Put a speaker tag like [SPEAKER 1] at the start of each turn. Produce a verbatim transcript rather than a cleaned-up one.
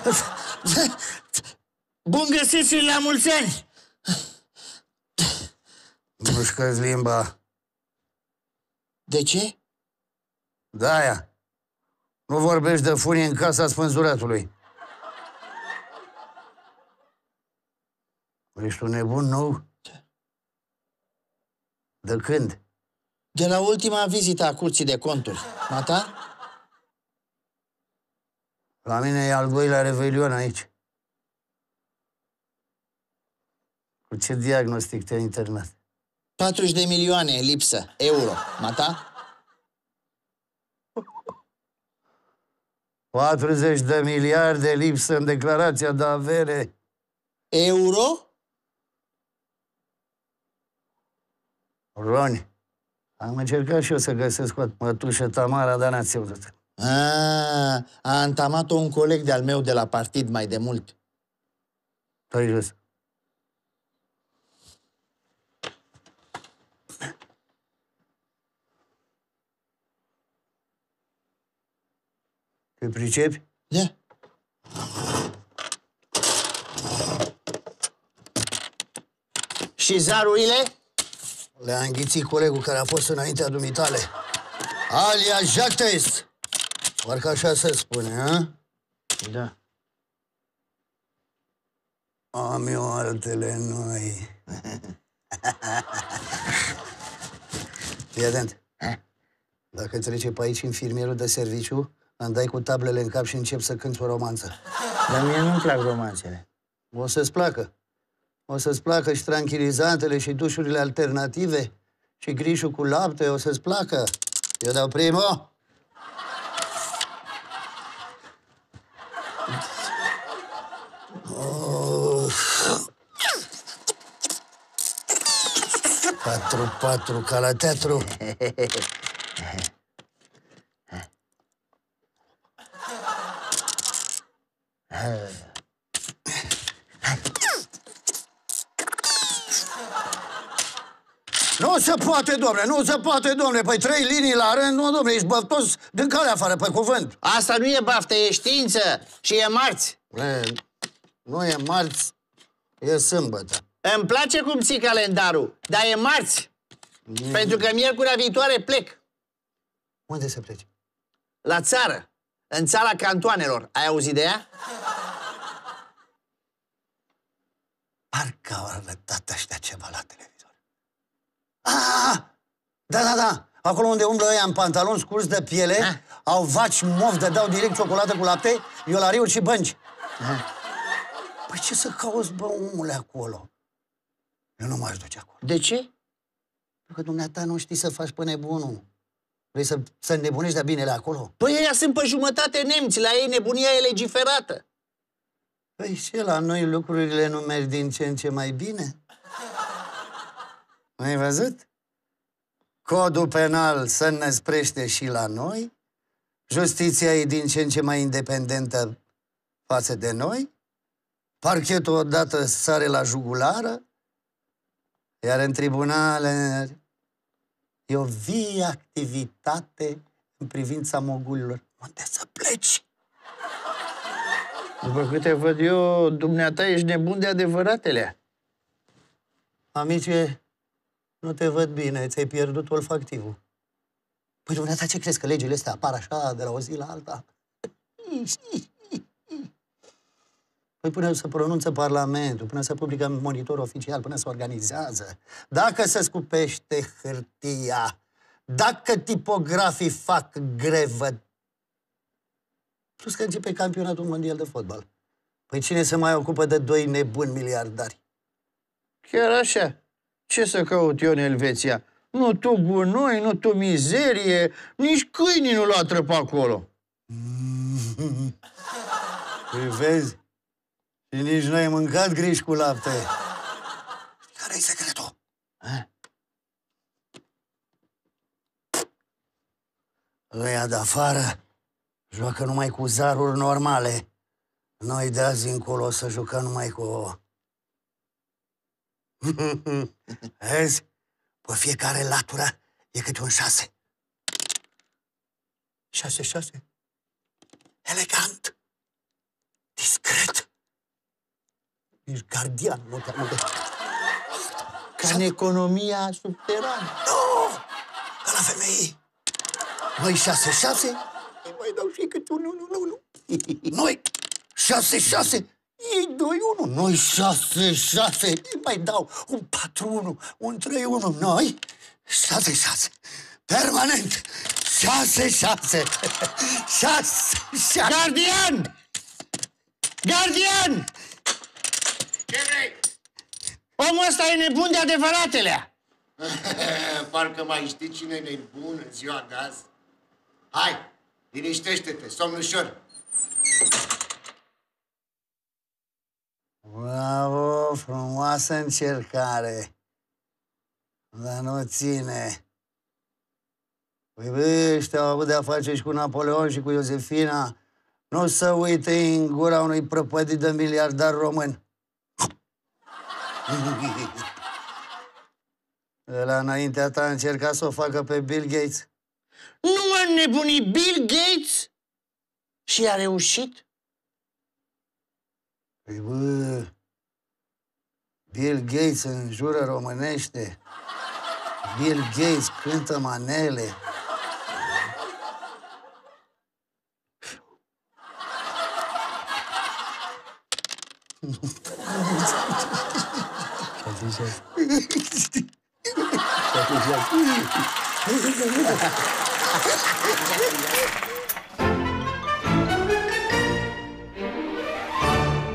[SPEAKER 1] Bun găsit și la mulți ani!
[SPEAKER 2] Mușcă-ți limba.
[SPEAKER 1] De ce?
[SPEAKER 2] De-aia. Nu vorbești de funie în casa spânzuratului. Ești un nebun nou? De când?
[SPEAKER 1] De la ultima vizită a Curții de Conturi. A ta?
[SPEAKER 2] La mine e al doilea revelion aici. Cu ce diagnostic te-ai internat?
[SPEAKER 1] patruzeci de milioane lipsă, euro. A ta?
[SPEAKER 2] patruzeci de miliarde lipsă în declarația de avere.
[SPEAKER 1] Euro?
[SPEAKER 2] Roni, am încercat și eu să găsesc o mătușă Tamara, dar n-ați auzit.
[SPEAKER 1] A, a întamat-o un coleg de-al meu de la partid mai de mult.
[SPEAKER 2] Stai jos. Te pricepi?
[SPEAKER 1] Da. Și zarurile?
[SPEAKER 2] Le-a înghițit colegul care a fost înaintea dumitale. Alia Jactes! Parcă așa se spune, ha?
[SPEAKER 1] Da.
[SPEAKER 2] Am eu altele noi. Fii atent. Dacă trece pe aici infirmierul de serviciu, îmi dai cu tablele în cap și încep să cânti o romanță.
[SPEAKER 1] Dar mie nu-mi plac romanțele.
[SPEAKER 2] O să-ți placă. O să-ți placă și tranquilizantele și dușurile alternative și grișul cu lapte, o să-ți placă. Eu dau primul. Oh. Patru, patru, ca la teatru. Nu se poate, domne, nu se poate, domne. Păi trei linii la rând, nu, domne, ești băftos din calea afară, pe cuvânt.
[SPEAKER 1] Asta nu e baftă, e știință și e marți.
[SPEAKER 2] E, nu e marți, e sâmbătă.
[SPEAKER 1] Îmi place cum ții calendarul, dar e marți. Mm. Pentru că miercurea viitoare plec.
[SPEAKER 2] Unde să pleci?
[SPEAKER 1] La țară, în țara cantoanelor. Ai auzit de ea?
[SPEAKER 2] Parcă au arătat ăștia ceva la televizor. Ah, da, da, da. Acolo unde umblă ăia în pantaloni scurți de piele, ah. au vaci mof de dau direct ciocolată cu lapte, iolariuri și bănci. Ah. Păi ce să cauți, bă, omule, acolo? Eu nu m-aș duce acolo.
[SPEAKER 1] De ce?
[SPEAKER 2] Pentru că dumneata nu știi să faci pe nebunul. Vrei să, să nebunești de binele acolo?
[SPEAKER 1] Păi ăia sunt pe jumătate nemți, la ei nebunia e legiferată.
[SPEAKER 2] Păi și la noi lucrurile nu merg din ce în ce mai bine. Ai văzut? Codul penal se înnăsprește și la noi, justiția e din ce în ce mai independentă față de noi, parchetul odată sare la jugulară, iar în tribunale e o vie activitate în privința mogulilor. Unde să pleci?
[SPEAKER 1] După câte văd eu, dumneata ești nebun de adevăratele.
[SPEAKER 2] Amice, nu te văd bine, ți-ai pierdut olfactivul. Păi, dumneata, ce crezi, că legile astea apar așa de la o zi la alta? Păi până să pronunță Parlamentul, până să publică monitor oficial, până să organizează, dacă se scupește hârtia, dacă tipografii fac grevă, plus că începe campionatul mondial de fotbal. Păi cine se mai ocupă de doi nebuni miliardari?
[SPEAKER 1] Chiar așa? Ce să caut eu în Elveția? Nu tu gunoi, nu tu mizerie, nici câinii nu latră pe acolo.
[SPEAKER 2] Păi vezi? Și nici n-ai mâncat griș cu lapte. Care-i secretul? A? Ăia de afară joacă numai cu zaruri normale. Noi de azi încolo o să jucăm numai cu... Vezi? Pe fiecare latură e câte un șase. Șase, șase. Elegant. Discret. Ești gardian, nu te aminte.
[SPEAKER 1] Ca în economia subterană.
[SPEAKER 2] Nu! Ca la femei. Noi șase, șase, îi mai dau și câte unu, unu, unu. Noi șase, șase, ei doi, unu. Noi șase, șase, îi mai dau un patru, unu, un trei, unu. Noi șase, șase. Permanent. Șase, șase. Șase, șase.
[SPEAKER 1] Gardian! Gardian!
[SPEAKER 3] Ce vrei?
[SPEAKER 1] Omul ăsta e nebun de adevăratele.
[SPEAKER 3] Parcă mai știi cine e nebun în ziua de azi. Hai, liniștește-te, somn ușor.
[SPEAKER 2] Bravo, frumoasă încercare. Dar nu ține. Păi bă, ăștia au avut de-a face și cu Napoleon și cu Iosefina. Nu să uite în gura unui prăpădit de miliardar român. Ăla înaintea ta a încercat să o facă pe Bill Gates.
[SPEAKER 1] Nu m-a nebunit Bill Gates? Și a reușit?
[SPEAKER 2] Păi bă, Bill Gates înjură românește. Bill Gates cântă manele.